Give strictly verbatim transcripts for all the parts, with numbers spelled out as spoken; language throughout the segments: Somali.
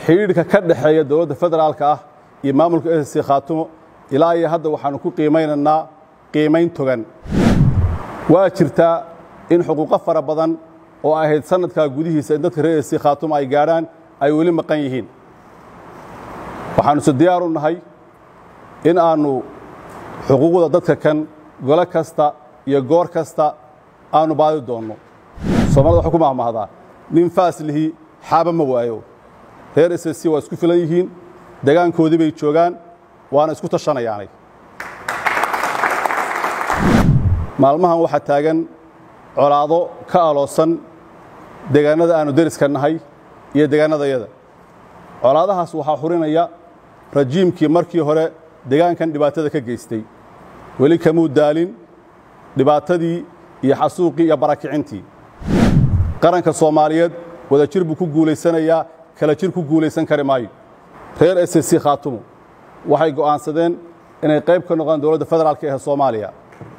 xiriirka ka dhaxeeya dawladda federaalka ah iyo maamulka S C Khaatumo ilaa iyo hadda waxaanu ku qiimeynaa qiimeyn togan waa jirtaa in xuquuq fara badan oo ahayd sanadka gudihiisa in dadka reer S C Khaatumo ay gaaraan ay wali maqan yihiin waxaanu soo diyaar u nahay in aanu xuquuqda dadka kan gole kasta iyo goor kasta aanu baadi doono Soomaalida waxa ku maahmaahdaa nin faaslihi xaaba ma waayo reer S C waa isku filan yihiin deegaankoodii bay joogaan waana isku tashanayaanay maalmahan waxa taagan colaado ka aloosan deegaanada aanu deriska nahay iyo deegaanadayada colaadahaas waxa xurinaya rajiimkii markii hore deegaankan dhibaatada ka geystay wali kamuu daalin dhibaatadii iyo xasuuqii iyo barakicintii qaranka Soomaaliyeed wada jir buu ku guuleysanaya kala jir ku guuleysan kari maayo reer S C Khaatumo waxay go'aansadeen inay qayb ka noqdaan dawladda federaalka ee Soomaaliya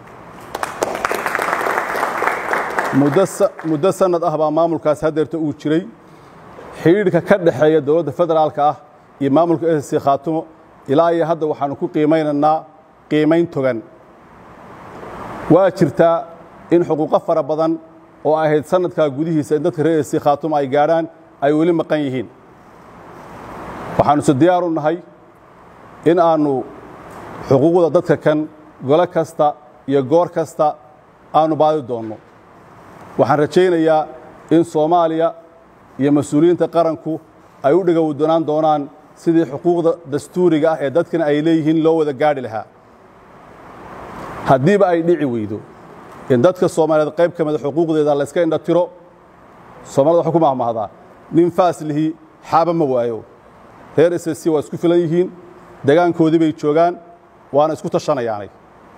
muddo sanad ah baa maamulkaas hadeerta uu jiray xiriirka ka dhaxeeya dawladda federaalka ah iyo maamulka S C Khaatumo ilaa iyo hadda waxaanu ku qiimeynaa qiimeyn togan waa jirtaa in xuquuq fara badan oo ahayd sanadka gudihiisa in dadka reer S C Khaatumo ay gaaraan ay wali maqan yihiin waxaanu soo diyaar u nahay in aanu xuquuqda dadka kan gole kasta iyo goor kasta aanu baadi doono waxaan rajaynayaa in Soomaaliya iyo mas'uuliyiinta qaranku ay u dhiga wadonaan doonaan sidii xuquuqda dastuuriga ah ee dadkan ay leeyihiin loo wada gaadhi lahaa hadiiba ay dhici weydo in dadka Soomaaliyeed qayb ka mid ah xuquuqdeeda la iska indha tiro Soomaalida waxa ku maahmaahdaa nin faaslihi xaaba ma waayo reer S C waa isku filan yihiin deegaankoodii bay joogaan waana isku tashanayaanay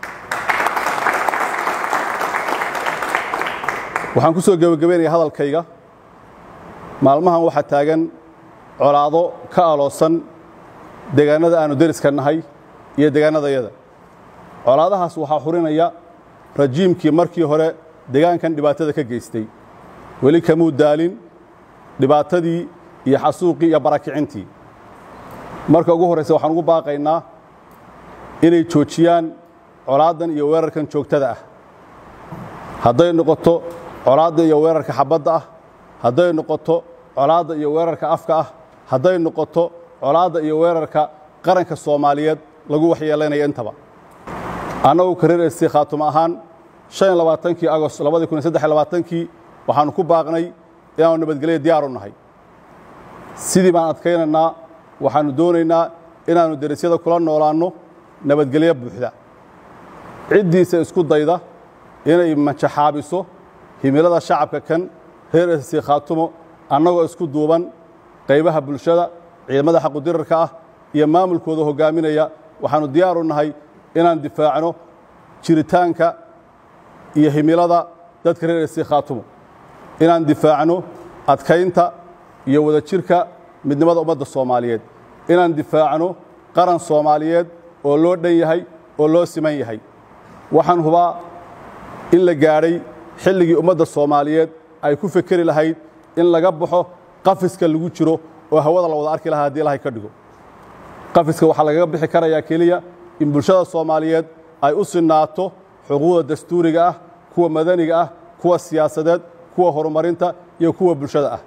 waxaan ku soo gabagabeynayaa hadalkayga maalmahan waxa taagan colaado ka aloosan deegaanada aanu deriska nahay iyo deegaanadayada colaadahaas waxa xurinaya rajiimkii markii hore deegaankan dhibaatada ka geystay wali kamuu daalin dhibaatadii iyo xasuuqii iyo barakicintii marka ugu horeysa waxaan ugu baaqaynaa inay joojiyaan colaadan iyo weerarkan joogtada ah haday noqoto colaada iyo weerarka xabadda ah haday noqoto colaada iyo weerarka afka ah haday noqoto colaada iyo weerarka qaranka Soomaaliyeed lagu waxyeelanayo intaba anagu kareer S C Khaatumo ahaan shan iyo labaatankii Agost laba kun iyo saddex iyo labaatankii waxaanu ku baaqnay inaanu nabadgelyo diyaar u nahay sidii baan adkaynaynaa waxaanu doonaynaa inaanu derisyada kula noolaano nabadgelyo buuxda cidiisa isku dayda inay majaxaabiso himilada shacabka kan reer S C Khaatumo annagoo isku duuban qaybaha bulshada ciidamada xaq u dirarka ah iyo maamulkooda hogaaminaya waxaanu diyaar u nahay inaan difaacno jiritaanka iyo himilada dadka reer S C Khaatumo inaan difaacno adkaynta iyo wada jirka midnimada ummadda Soomaaliyeed inaan difaacno qaran Soomaaliyeed oo loo dhan yahay oo loo siman yahay waxaan hubaa in la gaaray xilligii ummadda Soomaaliyeed ay ku fikiri lahayd in laga baxo qafiska lagu jiro oo hawada la wada arki lahaa hadii Ilaahay ka dhigo qafiska waxa laga bixi karayaa kaliya in bulshada Soomaaliyeed ay u sinaato xuquuqda dastuuriga ah kuwa madaniga ah kuwa siyaasadeed kuwa horumarinta iyo kuwa bulshada ah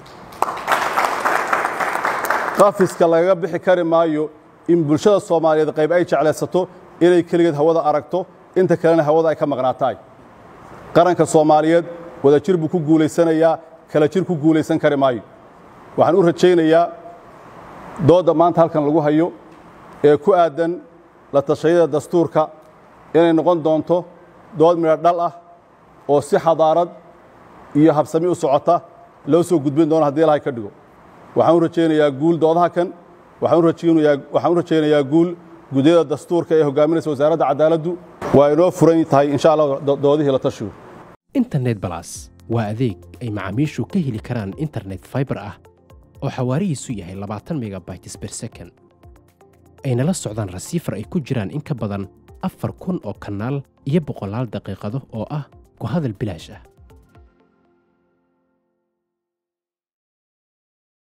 qafiska laga bixi kari maayo in bulshada Soomaaliyeed qayb ay jeclaysato inay kaligeed hawada aragto inta kalena hawada ay ka maqnaataay qaranka Soomaaliyeed wada jir buu ku guuleysanaya kala jir ku guuleysan kari maayo waxaan u rajaynayaa dooda maanta halkan lagu hayo ee ku aadan la tashayada dastuurka inay noqon doonto dood mid dhal ah oo si xadaarad iyo habsami u socota loo soo gudbin doono hadii Ilaahay ka dhigo waxaan u rajaynayaa guul doodaha kan waxaan u rajaynayaa waxaan u rajaynayaa guul gudiyada dastuurka ee hogaaminaysa wasaaradda cadaaladdu waa inoo furan tahay insha Allah doodihii la tashiyo internet plus waa adeeg ay macaamiishu ka heli karaan internet fiber ah oo xawaarihiisu yahay labaatan megabytes per second ayna la socdaan rasiifar ay ku jiraan in ka badan afar kun oo kanaal iyo boqolaal daqiiqado oo ah ku hadal bilaash ah.